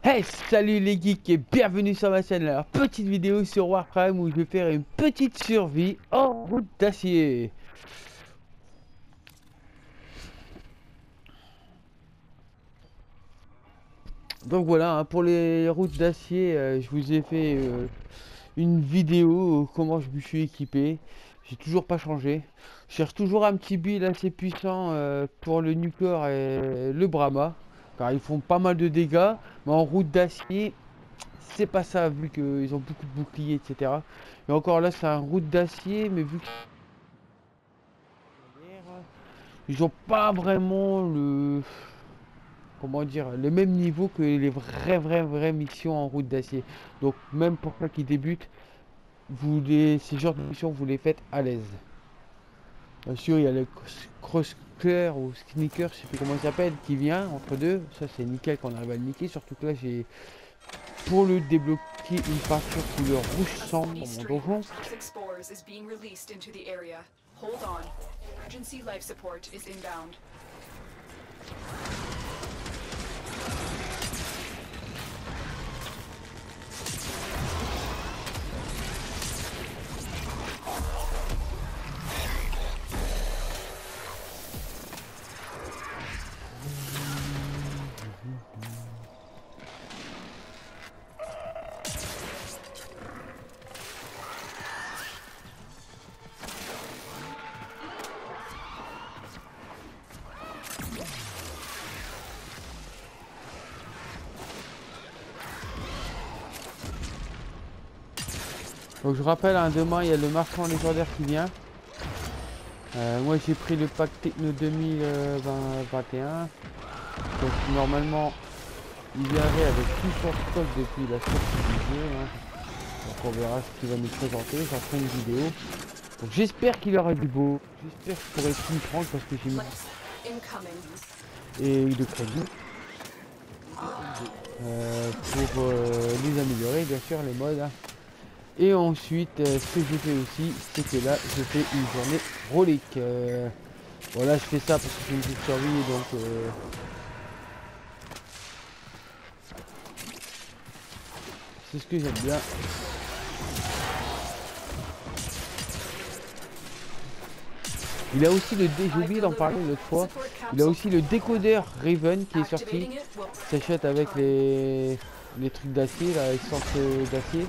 Hey, salut les geeks et bienvenue sur ma chaîne. Alors, petite vidéo sur Warframe où je vais faire une petite survie en route d'acier. Donc voilà, hein, pour les routes d'acier, je vous ai fait une vidéo comment je me suis équipé. J'ai toujours pas changé. Je cherche toujours un petit build assez puissant pour le Nucor et le Brahma, car ils font pas mal de dégâts. Mais en route d'acier, c'est pas ça, vu qu'ils ont beaucoup de boucliers, etc. Et encore là, c'est un route d'acier, mais vu qu'ils ont pas vraiment le, comment dire, le même niveau que les vraies missions en route d'acier. Donc même pour ceux qui débutent, ces genres de missions, vous les faites à l'aise. Bien sûr, il y a le crossclair ou sneaker, je sais plus comment il s'appelle, qui vient entre deux. Ça, c'est nickel qu'on arrive à le niquer. Surtout que là, j'ai pour le débloquer une peinture couleur rouge sang dans mon donjon. Donc je rappelle, hein, demain il y a le marchand légendaire qui vient. Moi j'ai pris le pack Techno 2021. Donc normalement il viendrait avec tout son stock depuis la sortie du jeu. Hein. Donc on verra ce qu'il va nous présenter. J'en ferai une vidéo. Donc j'espère qu'il aura du beau. J'espère que je pourrai tout prendre parce que j'ai mis et de crédit. Pour les améliorer bien sûr les modes. Hein. Et ensuite, ce que j'ai fait aussi, c'est que là, je fais une journée relique. Voilà, je fais ça parce que c'est une petite survie, donc c'est ce que j'aime bien. Il a aussi j'ai oublié d'en parler l'autre fois, il a aussi le décodeur Raven qui est sorti. S'achète avec les trucs d'acier, la essence d'acier.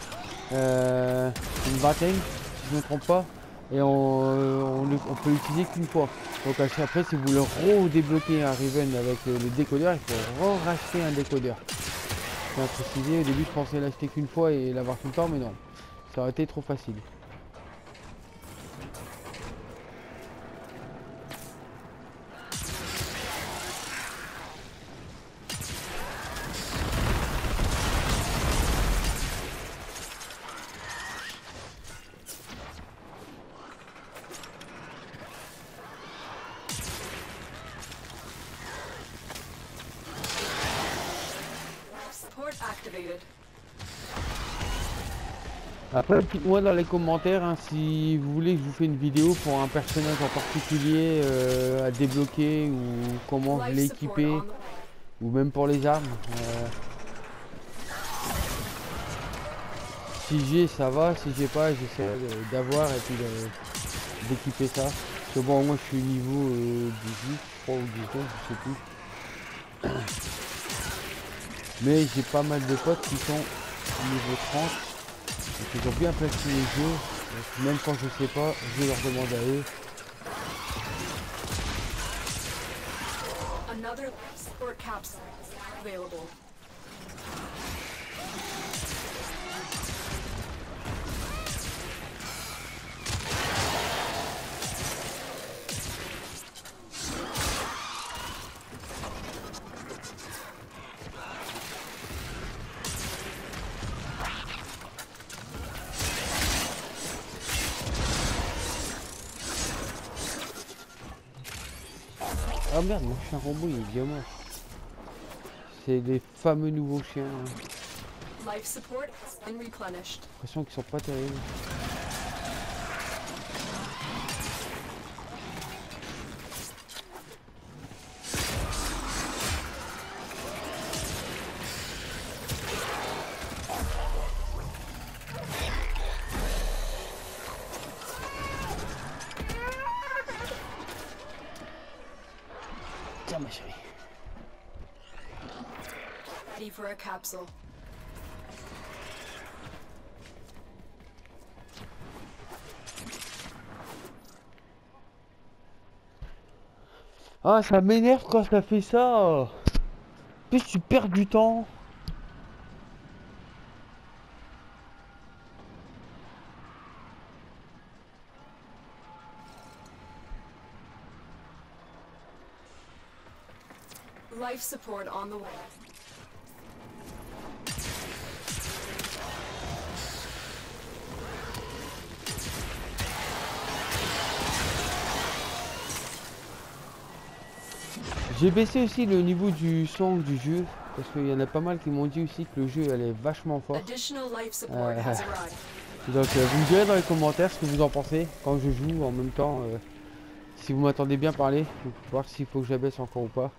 Une vingtaine, si je ne me trompe pas. Et on peut l'utiliser qu'une fois. Donc après, si vous voulez redébloquer un Raven avec le décodeur, il faut racheter un décodeur. Je tiens à préciser, au début je pensais l'acheter qu'une fois et l'avoir tout le temps, mais non. Ça aurait été trop facile. Après, dites-moi dans les commentaires hein, si vous voulez que je vous fasse une vidéo pour un personnage en particulier à débloquer ou comment l'équiper ou même pour les armes. Si j'ai, ça va. Si j'ai pas, j'essaie d'avoir et puis d'équiper ça. Parce que bon, moi je suis niveau 18, je crois, ou 19, je sais plus. Mais j'ai pas mal de potes qui sont niveau 30. Donc ils ont bien placé les jeux. Donc, même quand je sais pas, je leur demande à eux. Ah merde, mon chien robot il est bien mort. C'est les fameux nouveaux chiens. Hein. J'ai l'impression qu'ils sont pas terribles. ready for a capsule. Ah, ça m'énerve quand ça fait ça. En plus, tu perds du temps. Life support on the way. J'ai baissé aussi le niveau du son du jeu. Parce qu'il y en a pas mal qui m'ont dit aussi que le jeu elle est vachement fort. Additional life support Euh, has arrived. Donc vous me direz dans les commentaires ce que vous en pensez quand je joue en même temps. Si vous m'entendez bien parler, pour voir s'il faut que j'abaisse encore ou pas.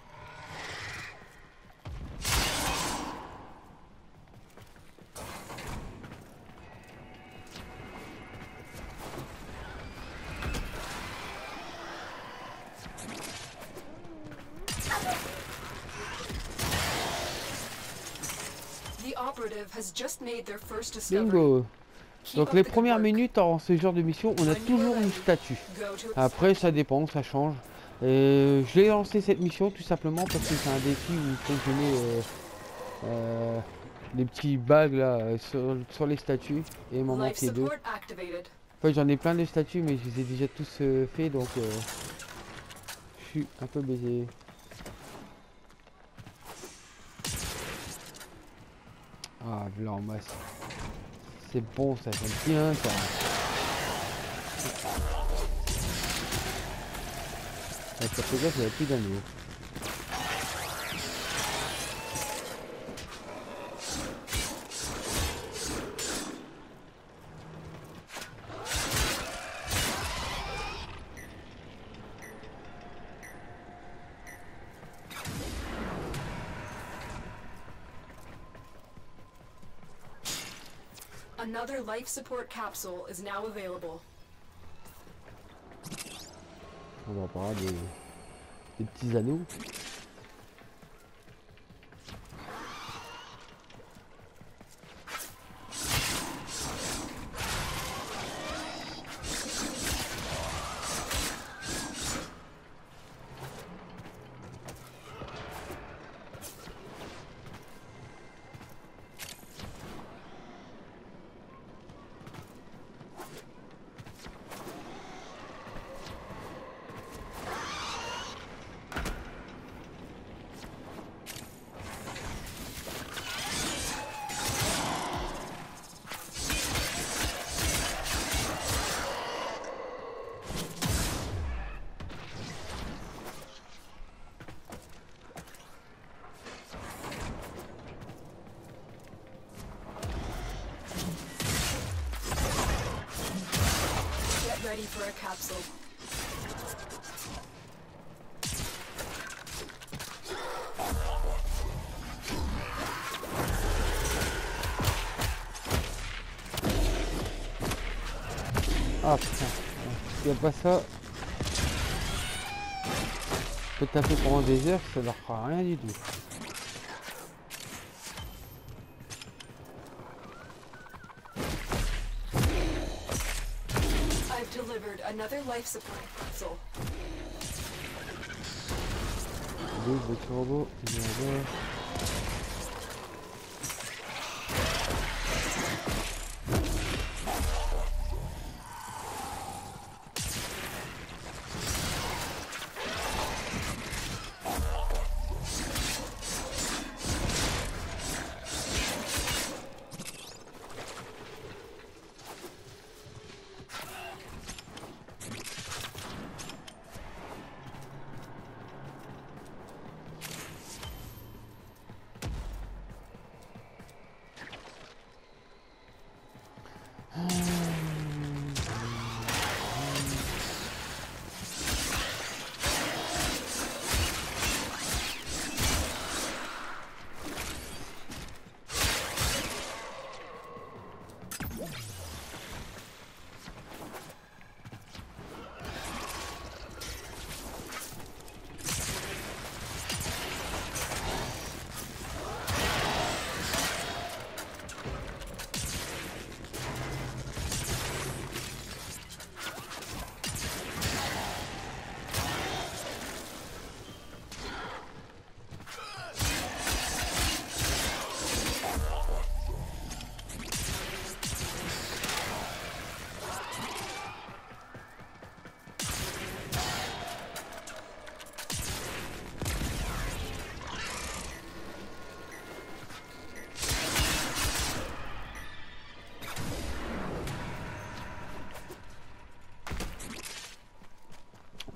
The operative has just made their first discovery. Bingo! Keep Donc up les the good premières work. minutes en ce genre de mission, on a toujours une statue. Go to Après ça dépend, ça change. Et je l'ai lancé cette mission tout simplement parce que c'est un défi où il faut que je mette les petits bags là sur les statues et il m'en life manquait deux. support activated. En fait j'en ai plein de statues mais je les ai déjà tous faits donc je suis un peu baisé. Ah là en masse. C'est bon ça, j'aime bien ça. Ça fait gaffe, il n'y a plus d'anneaux. Another life support capsule is now available. On va parler des petits anneaux. Get ready for a capsule. Ah putain, s'il n'y a pas ça, je peux taper pendant des heures, ça leur fera rien du tout. I've delivered another life support capsule. Deux petits robots, il y en a là.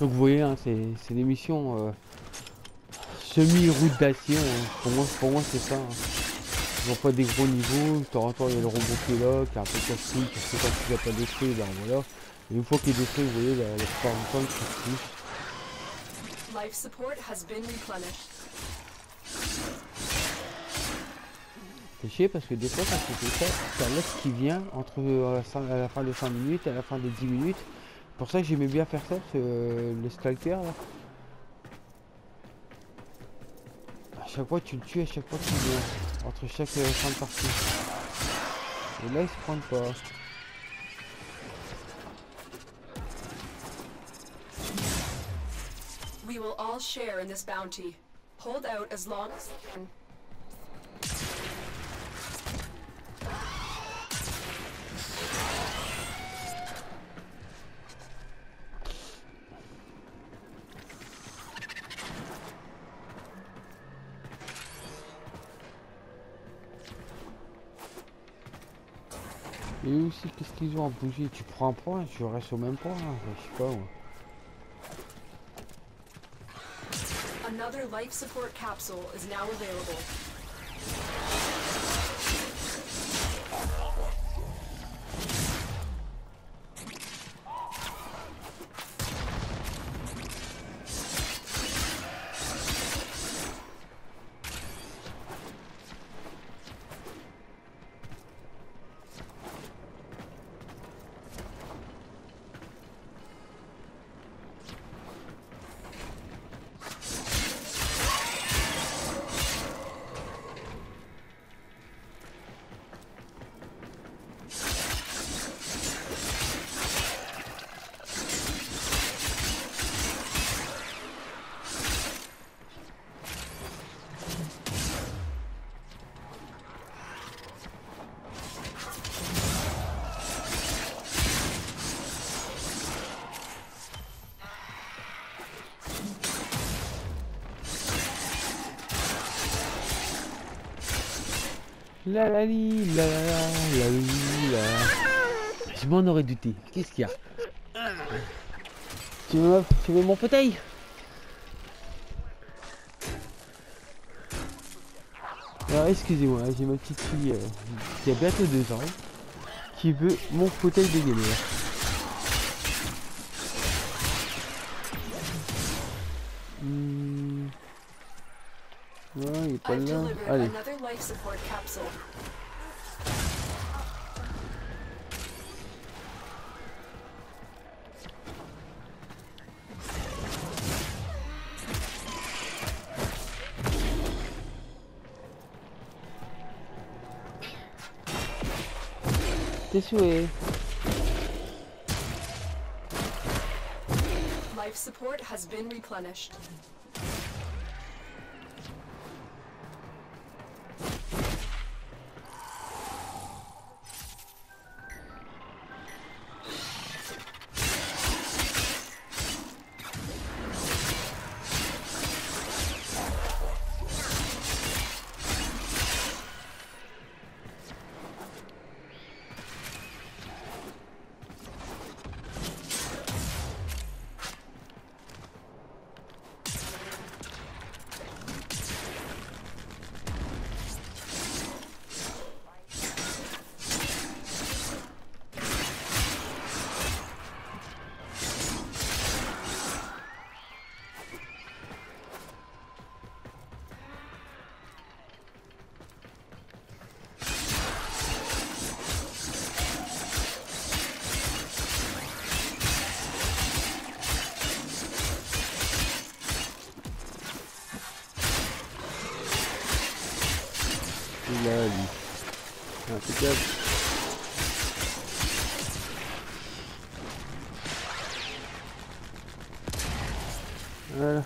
Donc vous voyez, hein, c'est des missions semi-route d'acier. Hein. Pour moi c'est ça. Hein. Ils n'ont pas des gros niveaux. De temps en temps il y a le robot qui est là, qui est un peu cassé, qui sait quand il n'a pas détruit, ben voilà. Et une fois qu'il est détruit, vous voyez, la plupart du temps il se touche. Life support has been replenished. C'est chier parce que des fois quand tu fais ça, ça laisse qui vient entre à la fin des 5 minutes et à la fin des 10 minutes. C'est pour ça que j'aimais bien faire ça, les stalkers là. À chaque fois tu le tues, à chaque fois tu viens. Entre chaque fin de partie. Et là ils se prennent pas. We will all share in this bounty. Hold out as long as you can. Et aussi, qu'est-ce qu'ils ont à bouger? Tu prends un point, je reste au même point, hein. Je sais pas moi. Another life support capsule is now available. La la li, la la la la li, la. Je m'en aurais douté. Qu'est-ce qu'il y a? Tu veux mon fauteuil? Alors excusez-moi, j'ai ma petite fille qui a bientôt 2 ans qui veut mon fauteuil de gamer. Non, il est pas I've là. delivered Allez. another life support capsule. Tes souhaits. Life support has been replenished. Là, lui. Impeccable. Voilà.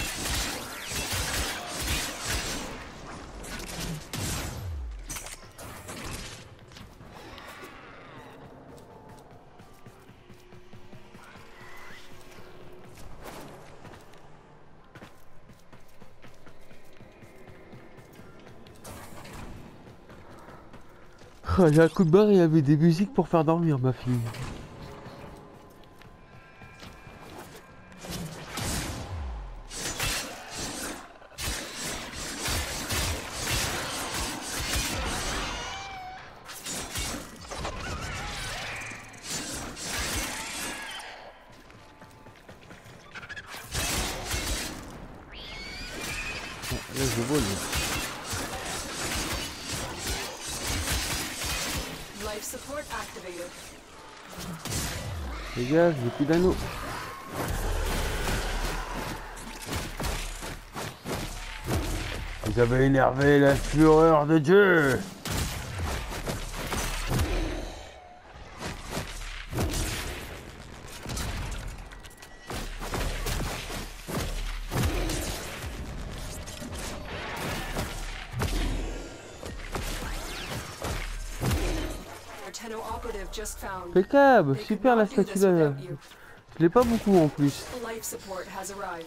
Oh, j'ai un coup de barre et il y avait des musiques pour faire dormir ma fille. je vole. Life support activated. Les gars, j'ai plus d'anneaux. Vous avez énervé la fureur de Dieu. Tenno operative just found. Impeccable, They could super la not do this statue là. without you. Je l'ai pas beaucoup en plus. Life support has arrived.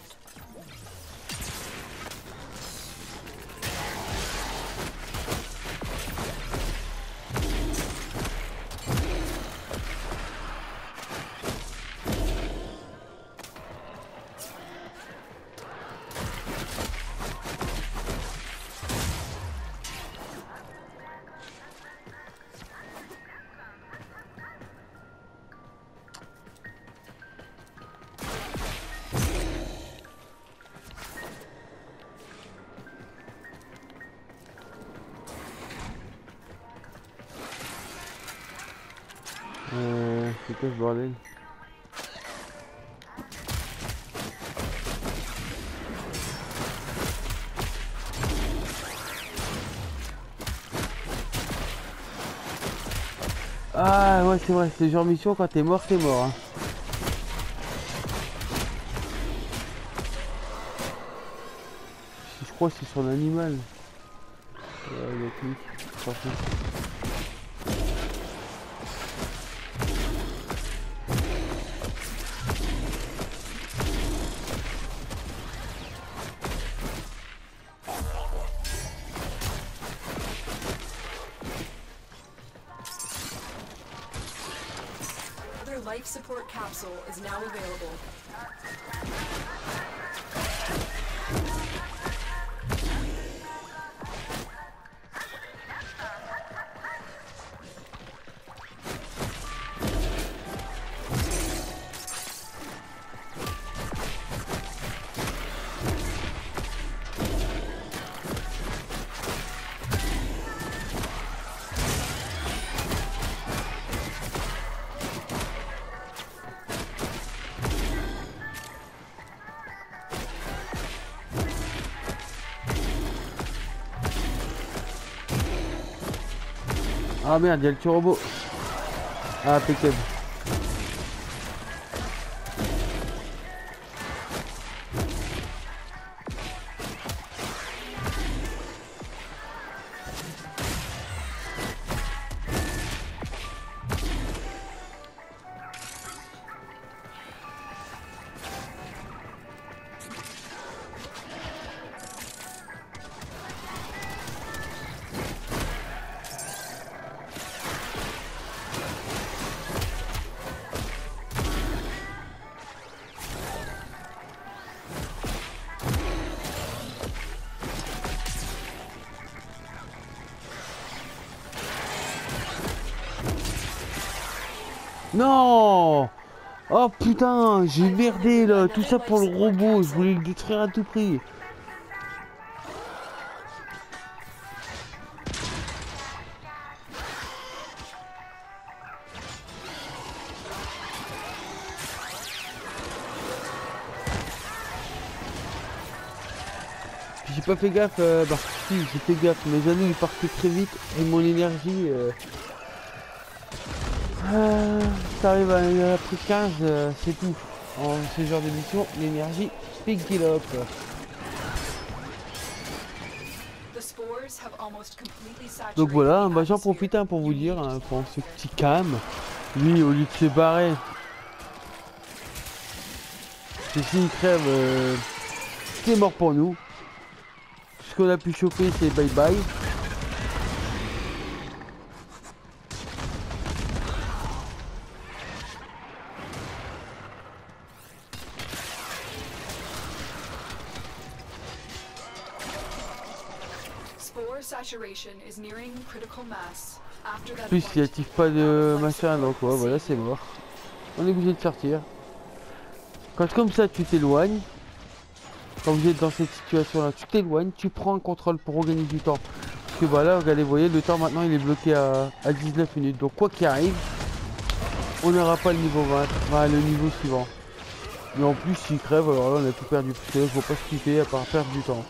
C'est quoi ce bordel? Ah ouais c'est vrai, c'est genre mission quand t'es mort hein. Je crois que c'est sur l'animal. Ouais, oui. Another life support capsule is now available. Ah merde, il y a le petit robot. Ah, impeccable. Non! Oh putain, j'ai merdé là, tout ça pour le robot, je voulais le détruire à tout prix. J'ai pas fait gaffe, bah si j'ai fait gaffe, mes anneaux ils partaient très vite et mon énergie... ça arrive à la plus 15, c'est tout. En ce genre de mission, l'énergie pick it up. Donc voilà, bah, j'en profite pour vous dire, pour ce petit cam, lui au lieu de se barrer, c'est s'il crève, c'est mort pour nous. Ce qu'on a pu choper c'est bye bye. En plus il active pas de machin donc ouais, voilà c'est mort. On est obligé de sortir. Quand comme ça tu t'éloignes. quand vous êtes dans cette situation là, tu t'éloignes, tu prends un contrôle pour regagner du temps. Parce que voilà, regardez, vous voyez, le temps maintenant il est bloqué à 19 minutes. Donc quoi qu'il arrive, on n'aura pas le niveau 20, enfin le niveau suivant. Mais en plus s'il crève, alors là on a tout perdu. Parce que là je vois pas ce qu'il fait à part perdre du temps.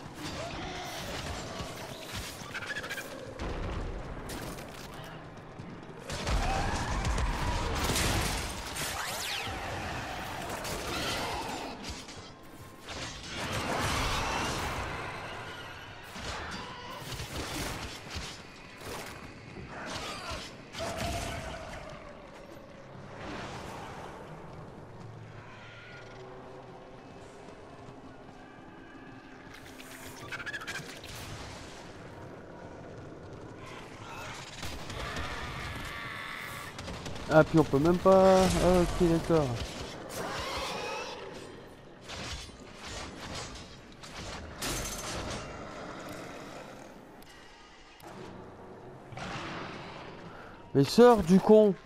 Ah puis on peut même pas... Ah ok d'accord. Mais sors du con.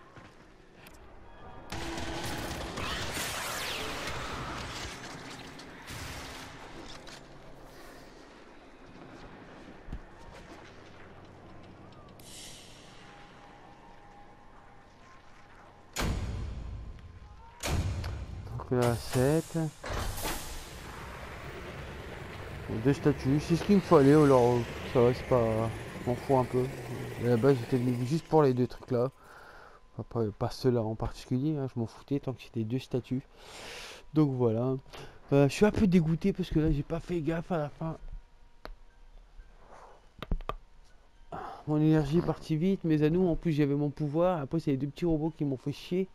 Donc là 7. Deux statues, c'est ce qu'il me fallait, alors ça va, c'est pas... Je m'en fous un peu. À la base j'étais venu juste pour les deux trucs là. Enfin, pas ceux-là en particulier, hein, je m'en foutais tant que c'était deux statues. Donc voilà. Je suis un peu dégoûté parce que là j'ai pas fait gaffe à la fin. Mon énergie est partie vite, mes anneaux en plus j'avais mon pouvoir. Après c'est les deux petits robots qui m'ont fait chier.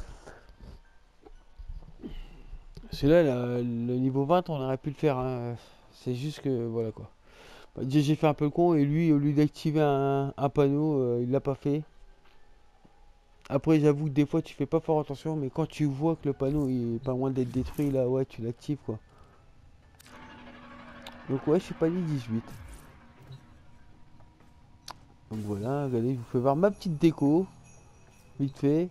Celui-là, le niveau 20 on aurait pu le faire, hein. C'est juste que voilà quoi. Bah, déjà j'ai fait un peu le con et lui au lieu d'activer un panneau, il l'a pas fait. Après j'avoue que des fois tu fais pas fort attention, mais quand tu vois que le panneau il est pas loin d'être détruit là, ouais tu l'actives quoi. Donc ouais je suis pas dit 18. Donc voilà, regardez, je vous fais voir ma petite déco. Vite fait.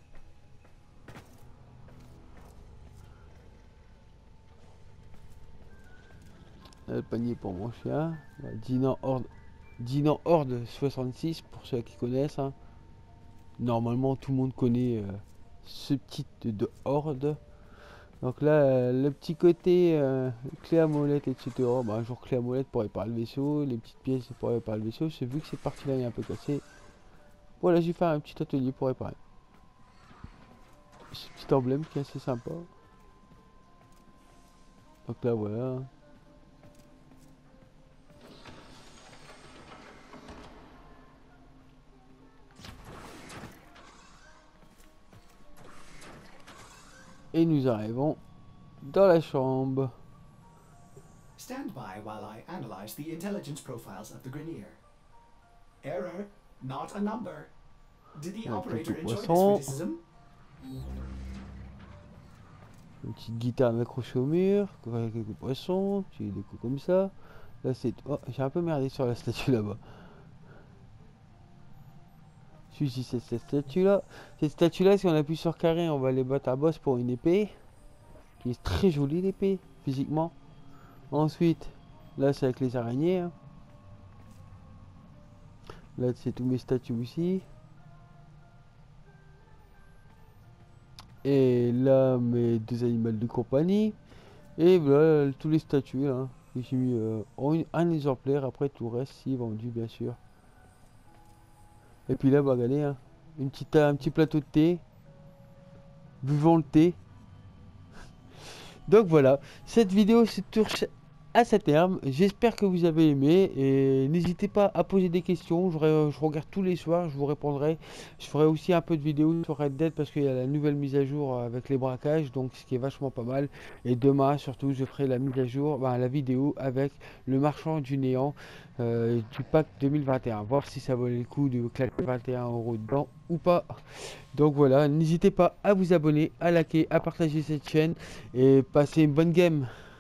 Là, le panier pour mon chien. Dinan Horde 66 pour ceux qui connaissent, hein. Normalement tout le monde connaît ce type de Horde. Donc là, le petit côté clé à molette, etc. Bah, un jour clé à molette pour réparer le vaisseau. Les petites pièces pour réparer le vaisseau. C'est vu que cette partie-là est un peu cassée. Voilà, j'ai fait un petit atelier pour réparer. Ce petit emblème qui est assez sympa. Donc là, voilà. Et nous arrivons dans la chambre. Stand by while I analyze the intelligence profiles of the Grineer. Error, not a number. Did the Un operator petit enjoy this poisson. criticism? Une petite guitare accrochée au mur. Quelques poissons. Petit déco comme ça. Là, c'est... Oh, j'ai un peu merdé sur la statue là-bas. Celui-ci, c'est cette statue-là. Cette statue-là, si on appuie sur carré, on va les battre à boss pour une épée. Qui est très jolie, l'épée, physiquement. Ensuite, là, c'est avec les araignées. Hein. Là, c'est tous mes statues aussi. Et là, mes deux animaux de compagnie. Et voilà, tous les statues, là. J'ai mis un exemplaire. Après, tout le reste, si vendu, bien sûr. Et puis là, bah, regardez, hein, un petit plateau de thé. Buvons le thé. Donc voilà, cette vidéo se touche à sa terme. J'espère que vous avez aimé et n'hésitez pas à poser des questions. Je regarde tous les soirs, je vous répondrai. Je ferai aussi un peu de vidéos sur Red Dead parce qu'il y a la nouvelle mise à jour avec les braquages, donc ce qui est vachement pas mal. Et demain surtout, je ferai la mise à jour, la vidéo avec le marchand du néant du pack 2021. Voir si ça vaut le coup de claquer 21 € dedans ou pas. Donc voilà, n'hésitez pas à vous abonner, à liker, à partager cette chaîne et passez une bonne game.